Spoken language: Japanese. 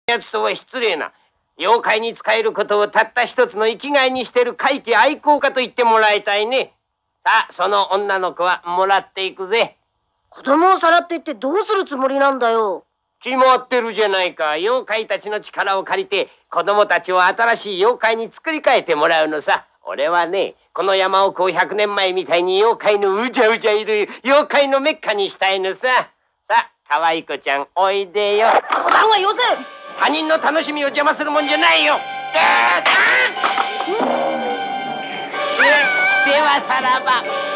やつとは失礼な。妖怪に仕えることをたった一つの生きがいにしてる怪奇愛好家と言ってもらいたいね。さあ、その女の子はもらっていくぜ。 子供をさらっていってどうするつもりなんだよ。 決まってるじゃないか。妖怪たちの力を借りて子供たちを新しい妖怪に作り変えてもらうのさ。俺はね、この山奥を100年前みたいに妖怪のうじゃうじゃいる妖怪のメッカにしたいのさ。さあ、可愛い子ちゃんおいでよ。 相談はよせ。 他人の楽しみを邪魔するもんじゃないよ。ではさらば。